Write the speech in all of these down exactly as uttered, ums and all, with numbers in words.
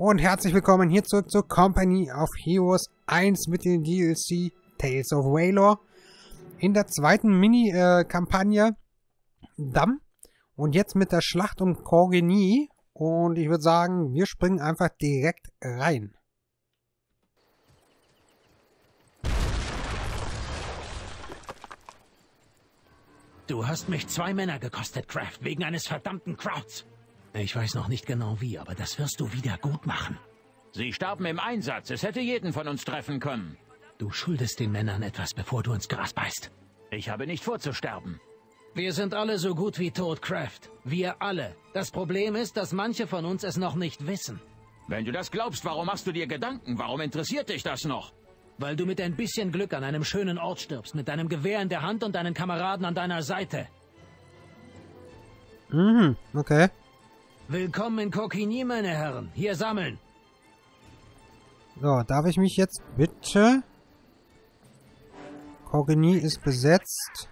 Und herzlich willkommen hier zurück zur Company of Heroes eins mit dem D L C Tales of Wailor. In der zweiten Mini-Kampagne äh, Damm. Und jetzt mit der Schlacht um Corgeny. Und ich würde sagen, wir springen einfach direkt rein. Du hast mich zwei Männer gekostet, Kraft, wegen eines verdammten Krauts. Ich weiß noch nicht genau wie, aber das wirst du wieder gut machen. Sie starben im Einsatz. Es hätte jeden von uns treffen können. Du schuldest den Männern etwas, bevor du ins Gras beißt. Ich habe nicht vor zu sterben. Wir sind alle so gut wie tot, Kraft. Wir alle. Das Problem ist, dass manche von uns es noch nicht wissen. Wenn du das glaubst, warum machst du dir Gedanken? Warum interessiert dich das noch? Weil du mit ein bisschen Glück an einem schönen Ort stirbst, mit deinem Gewehr in der Hand und deinen Kameraden an deiner Seite. Mhm, okay. Willkommen in Corgeny, meine Herren. Hier sammeln. So, darf ich mich jetzt bitte... Corgeny ist besetzt.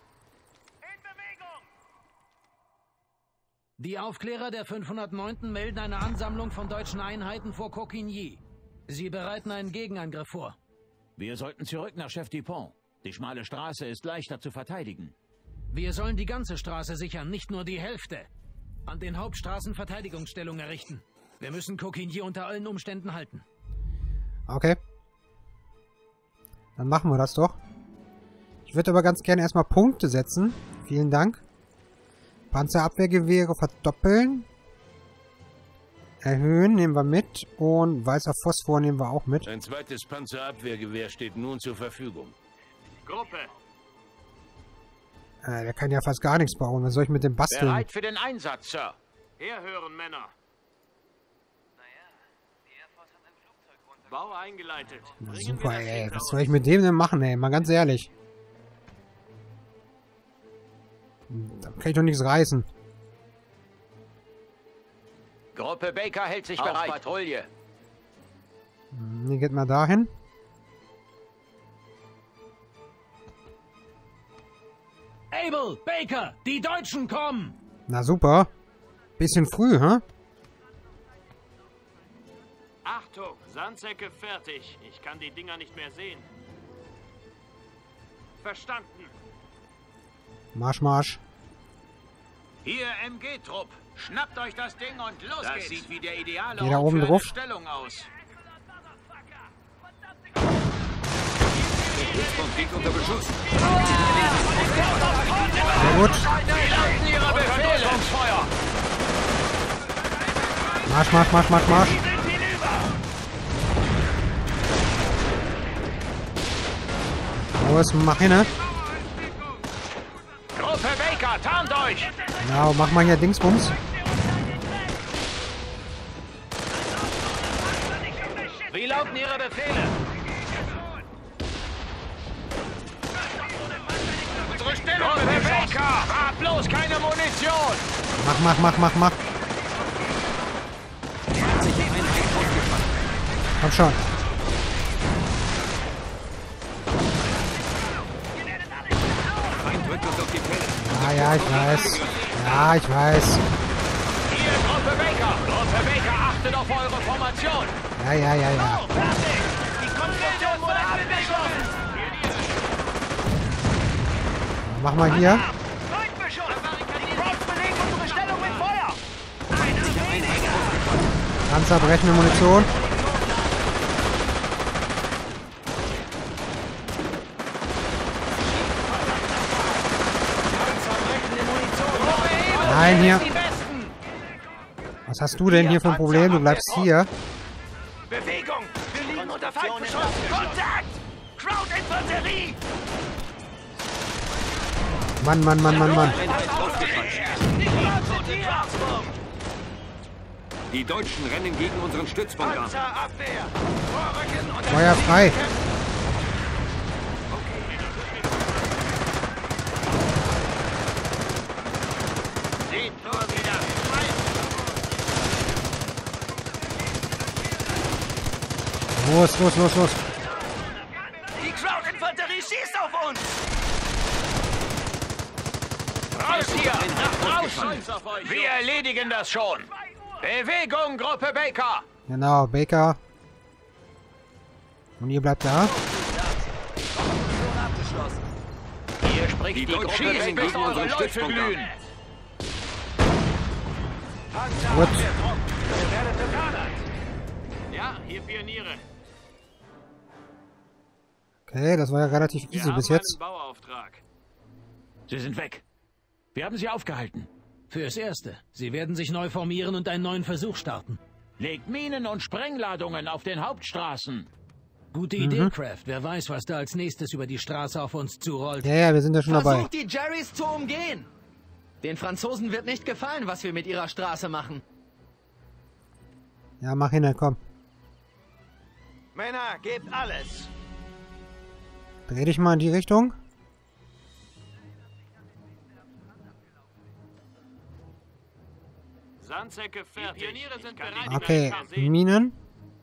Die Aufklärer der fünfhundertneunten melden eine Ansammlung von deutschen Einheiten vor Corgeny. Sie bereiten einen Gegenangriff vor. Wir sollten zurück nach Chef Dupont. Die schmale Straße ist leichter zu verteidigen. Wir sollen die ganze Straße sichern, nicht nur die Hälfte. An den Hauptstraßen Verteidigungsstellung errichten. Wir müssen Corgeny unter allen Umständen halten. Okay. Dann machen wir das doch. Ich würde aber ganz gerne erstmal Punkte setzen. Vielen Dank. Panzerabwehrgewehre verdoppeln. Erhöhen nehmen wir mit. Und weißer Phosphor nehmen wir auch mit. Ein zweites Panzerabwehrgewehr steht nun zur Verfügung. Gruppe. Äh, der kann ja fast gar nichts bauen. Was soll ich mit dem basteln? Bereit für den Einsatz, Sir. Herhören, Männer. Bau eingeleitet. Na, super, ey. Was soll ich mit dem denn machen, ey? Mal ganz ehrlich. Da kann ich doch nichts reißen. Gruppe Baker hält sich bereit. Patrouille. Hier geht mal dahin. Abel, Baker, die Deutschen kommen! Na super. Bisschen früh, hä? Achtung, Sandsäcke fertig. Ich kann die Dinger nicht mehr sehen. Verstanden. Marsch, Marsch. Hier M G-Trupp. Schnappt euch das Ding und los das geht's. Das sieht wie der ideale Geh da Ort oben für drauf. eine Stellung aus. Stützpunkt liegt unter Beschuss. Sehr gut. Ihre Befehle. Marsch, Marsch, Marsch, Marsch, Marsch. Los, mach hin, ne? Gruppe Baker, tarnt euch! Genau, mach mal hier Dingsbums. Wie lauten Ihre Befehle? Unsere Stellung! Gruppe Baker, hab bloß keine Munition! Mach, mach, mach, mach, mach. Komm schon. Ja, ja, ich weiß. Ja, ich weiß. Hier, Gruppe Baker! Gruppe Baker, achtet auf eure Formation! Ja, ja, ja, ja. Die Konstruktion wurde abgeschossen! Mach mal hier. Panzerbrechende Munition. Nein, hier. Was hast du denn hier für ein Problem? Du bleibst hier. Bewegung! Wir liegen unter Feindbeschuss! Kontakt! Krautinfanterie! Mann, Mann, Mann, Mann, Mann. Die Deutschen rennen gegen unseren Stützpunkt an. Feuer frei. Los, los, los, los. Die Krautinfanterie schießt auf uns! Raus hier! Nach draußen! Wir erledigen das schon! Bewegung, Gruppe Baker! Genau, Baker. Und ihr bleibt da. Hier spricht die, die Gruppe, bis eure Läufe glühen. Gut. Ja, hier Pioniere. Okay, das war ja relativ Wir easy haben bis jetzt. einen Bauauftrag. Sie sind weg. Wir haben sie aufgehalten. Fürs Erste. Sie werden sich neu formieren und einen neuen Versuch starten. Legt Minen und Sprengladungen auf den Hauptstraßen. Gute Idee, Kraft. Wer weiß, was da als nächstes über die Straße auf uns zurollt. Ja, ja, wir sind ja schon dabei. Versucht die Jerrys zu umgehen. Den Franzosen wird nicht gefallen, was wir mit ihrer Straße machen. Ja, mach hin, komm. Männer, gebt alles. Dreh dich mal in die Richtung. Sandsäcke fertig. Die Pioniere sind bereit. Okay, Minen.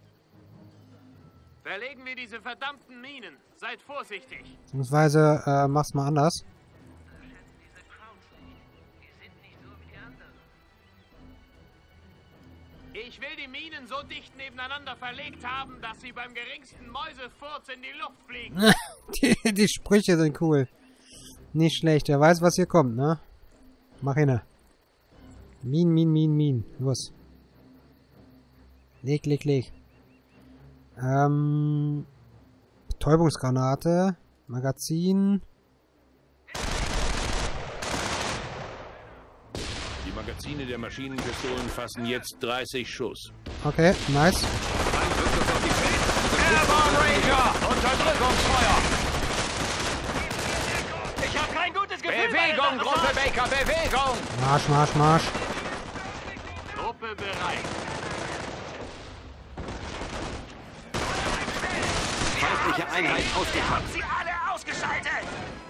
Verlegen wir diese verdammten Minen. Seid vorsichtig. Beziehungsweise, äh, mach's mal anders. Ich will die Minen so dicht nebeneinander verlegt haben, dass sie beim geringsten Mäusefurz in die Luft fliegen. die, die Sprüche sind cool. Nicht schlecht. Er weiß, was hier kommt, ne? Mach hin. Min, min, min, min. Los. Leg, leg, leg. Ähm. Betäubungsgranate. Magazin. Die Magazine der Maschinenpistolen fassen jetzt dreißig Schuss. Okay, nice. Airborne Ranger! Unterdrückungsfeuer! Ich habe kein gutes Gefühl. Bewegung, Gruppe Baker, Bewegung! Marsch, marsch, marsch. Gruppe bereit. Feindliche Einheit ausgeschaltet. Sie alle ausgeschaltet.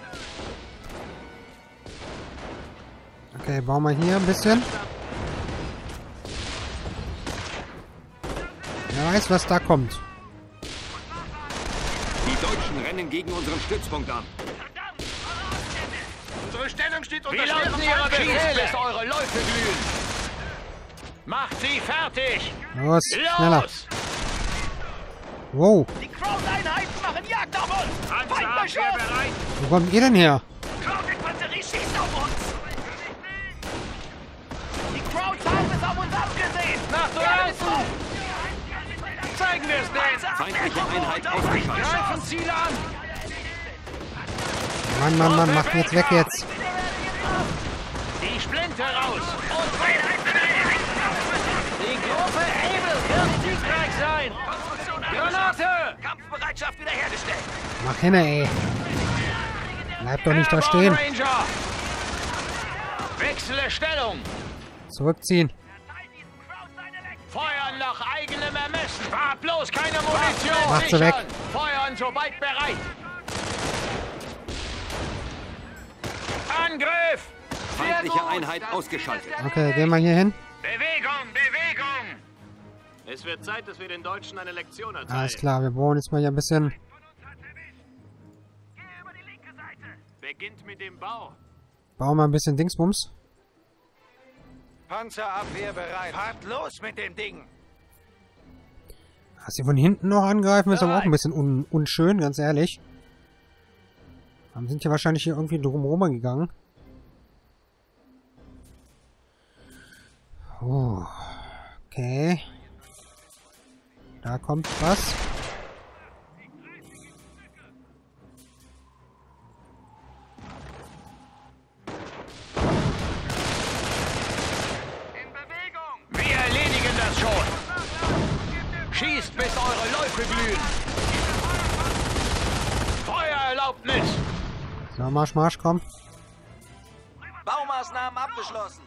Okay, bauen wir hier ein bisschen. Wer weiß, was da kommt. Die Deutschen rennen gegen unseren Stützpunkt an. Unsere Stellung steht unter Wie lauten Ihre Befehle, bis eure Läufe glühen? Macht sie fertig! Los, schneller. Los! Wow, Die Kraut-Einheiten machen Jagd auf uns. Feindbeschuss! bereit. wo kommt ihr denn her? Kraut-Infanterie schießt auf uns. Die Krauts haben es auf uns abgesehen. Nach draußen! Zeigen wir es denen! Feindliche Einheit ausgeschaltet. Greifen Ziele an! Mann, Mann, Mann, macht jetzt weg jetzt. Die Splinte raus! Und die Gruppe Able wird siegreich sein! Granate! Kampfbereitschaft wiederhergestellt. Mach hin, ey. Bleib doch nicht da stehen. Ranger! Wechsle Stellung! Zurückziehen. Feuern nach eigenem Ermessen! Spart bloß keine Munition! Macht sie weg. Feuern sobald bereit! Angriff! Feindliche Einheit ausgeschaltet. Okay, gehen wir hier hin. Bewegung, Bewegung! Es wird Zeit, dass wir den Deutschen eine Lektion erteilen. Alles klar, wir bauen jetzt mal hier ein bisschen. Beginnt mit dem Bau. Bauen wir ein bisschen Dingsbums. Panzerabwehr bereit. Fahrt los mit dem Ding! Dass sie von hinten noch angreifen, ist aber auch ein bisschen un unschön, ganz ehrlich. Dann sind ja wahrscheinlich hier irgendwie drumherum gegangen. Oh. Okay. Da kommt was. Wir erledigen das schon! Schießt, bis eure Läufe glühen! Feuererlaubnis! So, Marsch, Marsch, komm. Baumaßnahmen abgeschlossen.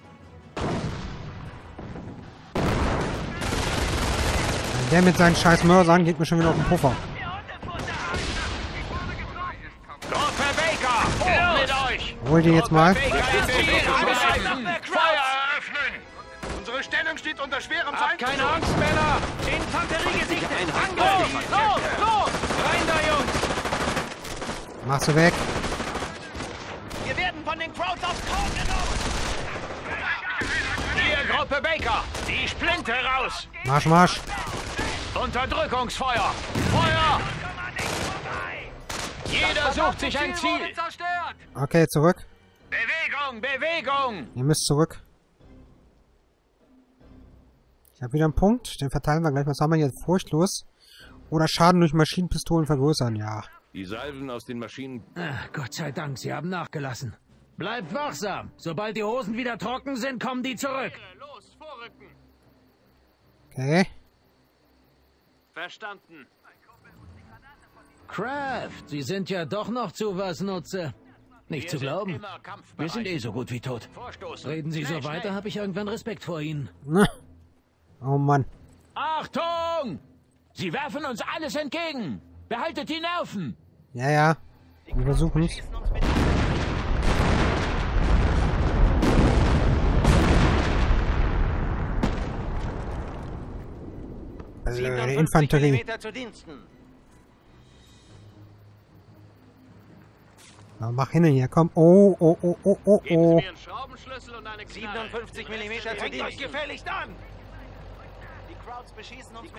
Der mit seinen scheiß Mörsern geht mir schon wieder auf den Puffer. Gruppe Baker, hoch mit euch! Hol die jetzt mal. Baker, Feuer eröffnen! Unsere Stellung steht unter schwerem Habt keine Angst, Männer! Infanterie gesichtet! Angriff! Los, los! Rein da, Jungs! Mach sie weg. Wir werden von den Krauts aufs Kraut genommen. Hier, Gruppe Baker! Die Die Splinte raus! Marsch, Marsch. Unterdrückungsfeuer! Feuer! Jeder sucht sich ein Ziel! Okay, zurück. Bewegung, Bewegung! Ihr müsst zurück. Ich habe wieder einen Punkt. Den verteilen wir gleich. Was haben wir jetzt? Furchtlos. Oder Schaden durch Maschinenpistolen vergrößern. Ja. Die Salven aus den Maschinen... Ach, Gott sei Dank, sie haben nachgelassen. Bleibt wachsam. Sobald die Hosen wieder trocken sind, kommen die zurück. Los, vorrücken. Okay. Verstanden. Kraft, Sie sind ja doch noch zu was Nutze. Nicht zu glauben. Wir sind eh so gut wie tot. Vorstoßen. Reden Sie Schnell, so weiter, schnell. habe ich irgendwann Respekt vor Ihnen. Na. Oh Mann. Achtung! Sie werfen uns alles entgegen! Behaltet die Nerven! Ja, ja. Wir versuchen es. Blöde Infanterie. Zu Diensten. Na, mach hin hier, komm. Oh, oh, oh, oh, oh, Geben Sie oh. mir einen Schraubenschlüssel und eine Knarre. siebenundfünfzig Millimeter zu Diensten. Gefälligst an! Die Crowds beschießen uns mit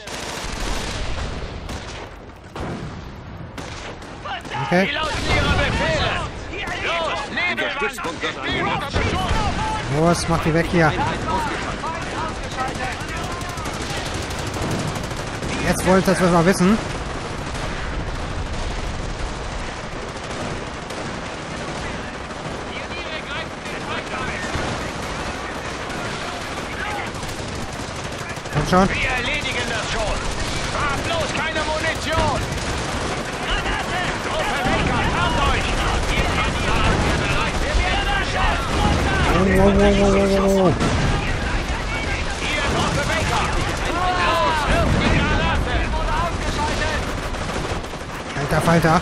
Okay. Die lauten ihre Befehle! Los, Nebelwand! Los, mach die weg hier. Jetzt wollt ihr das mal wissen. Kommt schon. Wir erledigen das schon! Fahr bloß keine Munition! Truppe Baker, habt euch! Oh, oh, oh, oh, oh, oh. Hier, Truppe Baker! Los, wirf die Granate! Alter Falter.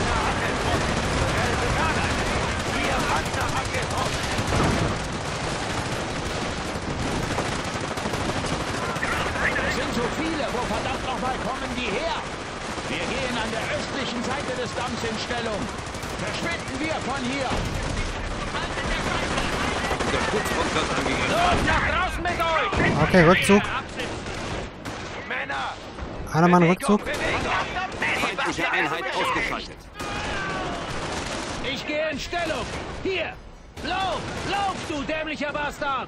Es sind so viele, wo verdammt nochmal kommen die her? Wir gehen an der östlichen Seite des Damms in Stellung. Verschwinden wir von hier! Der Schutzpunkt wird angegriffen. Los, nach draußen mit euch! Okay, Rückzug. Männer! Einer Mann Rückzug. Feindliche Einheit ausgeschaltet. Ich gehe in Stellung. Hier. Lauf, lauf, du dämlicher Bastard.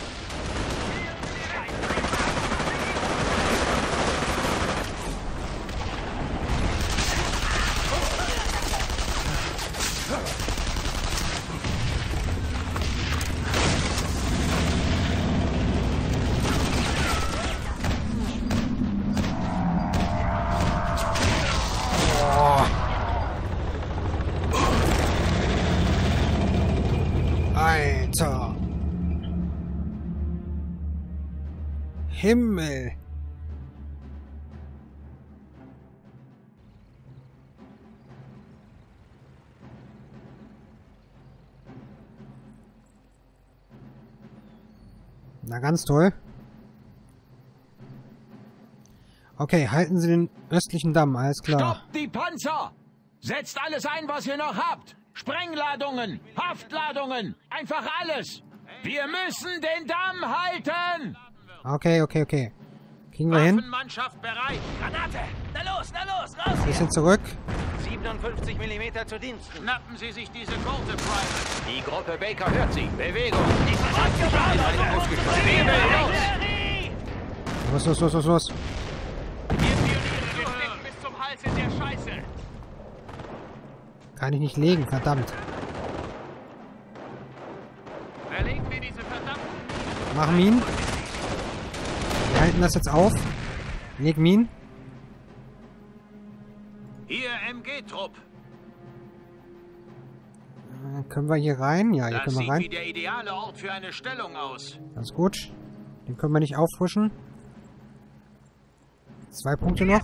Alter. Himmel. Na, ganz toll. Okay, halten Sie den östlichen Damm, alles klar. Stoppt die Panzer! Setzt alles ein, was ihr noch habt! Sprengladungen, Haftladungen, einfach alles! Wir müssen den Damm halten! Okay, okay, okay. Kriegen wir hin. Waffenmannschaft bereit! Granate! Na los, na los, raus! Bisschen zurück. siebenundfünfzig Millimeter zu Diensten. Schnappen Sie sich diese Gurte, Private! Die Gruppe Baker hört Sie! Bewegung! Nebel, los! Los, los, los, los, los. Wir stecken bis zum Hals in der Scheiße. Kann ich nicht legen, verdammt. Verlegen wir diese verdammten... Mach Minen. Wir halten das jetzt auf. Leg Minen. Hier M G-Trupp! Äh, können wir hier rein? Ja, hier Das können wir sieht rein. wie der ideale Ort für eine Stellung aus. Ganz gut. Den können wir nicht auffrischen. Zwei Punkte noch.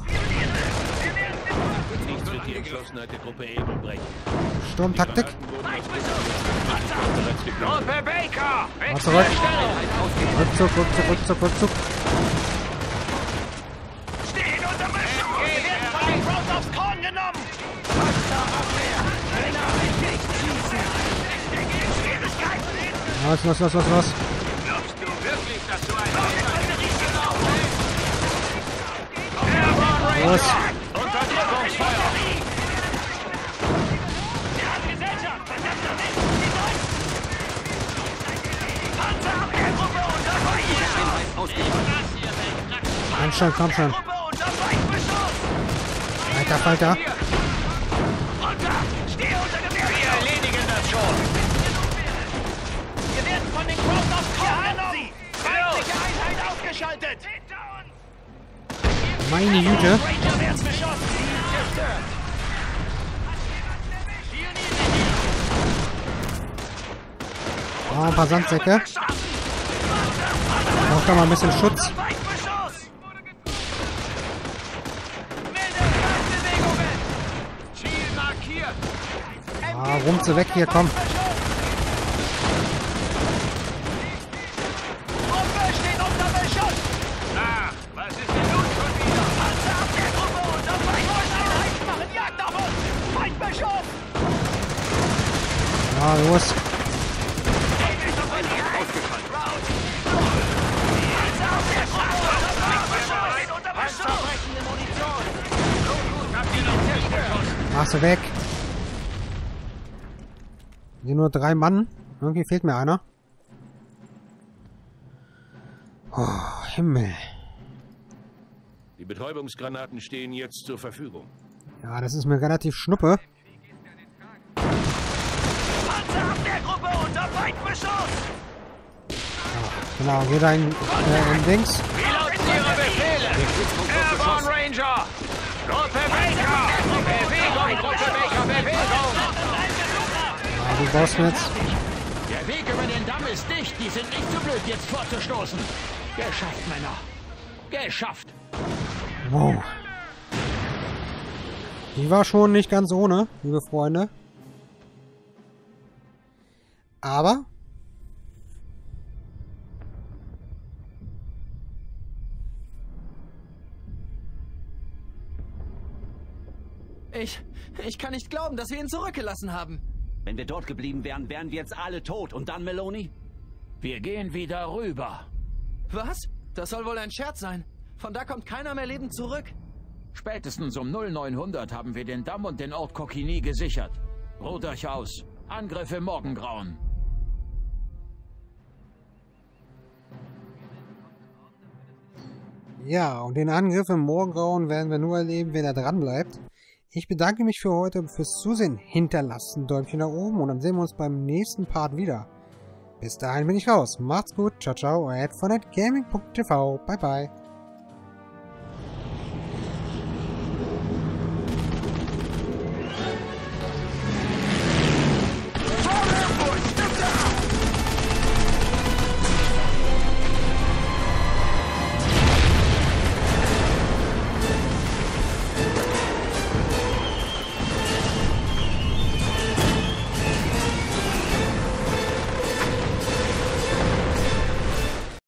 Nichts wird die Entschlossenheit der Gruppe Able brechen. Sturmtaktik. Gruppe Baker! Mal zurück. Rückzug, Rückzug, Rückzug, Rückzug. Stehen unter Beschuss! Aufs Korn genommen! Los, los, los, los, los. Glaubst du wirklich, dass du ein Los. Unterdrückungsfeuer! Komm schon, komm schon. Alter Falter. Wir erledigen das schon! Wir werden von den Crowds aufgenommen! Feindliche Einheit ausgeschaltet! Meine Güte. Ranger wird's beschossen! Ziel zerstört! Oh, ein paar Sandsäcke. Braucht da mal ein bisschen Schutz. Feindbeschuss! Milde Feindbewegungen! Ziel markiert. Ah, rumze weg hier, komm. Truppe steht unter Beschuss! Ach, was ist denn nun schon wieder? Panzerabwehrgruppe unter Feindbeschuss! Machen Jagd auf uns! Feindbeschuss! Ja, los. Mach sie weg. Hier nur drei Mann. Irgendwie fehlt mir einer. Oh, Himmel. Die Betäubungsgranaten stehen jetzt zur Verfügung. Ja, das ist mir relativ schnuppe. Panzerabwehrgruppe unter Feindbeschuss! Genau, jeder in, äh, in links. Wie lauten Ihre Befehle? Airborne Ranger! Gruppe Baker! Bewegung, Gruppe Baker, Bewegung! Ah, du brauchst mir jetzt. Der Weg über den Damm ist dicht. Die sind nicht zu blöd, jetzt vorzustoßen. Geschafft, Männer. Geschafft. Wow. Die war schon nicht ganz ohne, liebe Freunde. Aber Ich, ich kann nicht glauben, dass wir ihn zurückgelassen haben. Wenn wir dort geblieben wären, wären wir jetzt alle tot. Und dann, Meloni? Wir gehen wieder rüber. Was? Das soll wohl ein Scherz sein. Von da kommt keiner mehr lebend zurück. Spätestens um null neunhundert haben wir den Damm und den Ort Kokini gesichert. Ruht euch aus. Angriff im Morgengrauen. ja, und den Angriff im Morgengrauen werden wir nur erleben, wenn er dran bleibt. Ich bedanke mich für heute fürs Zusehen. Hinterlasst ein Däumchen nach oben und dann sehen wir uns beim nächsten Part wieder. Bis dahin bin ich raus. Macht's gut. Ciao, ciao. Euer Ed von Gaming punkt t v. Bye, bye.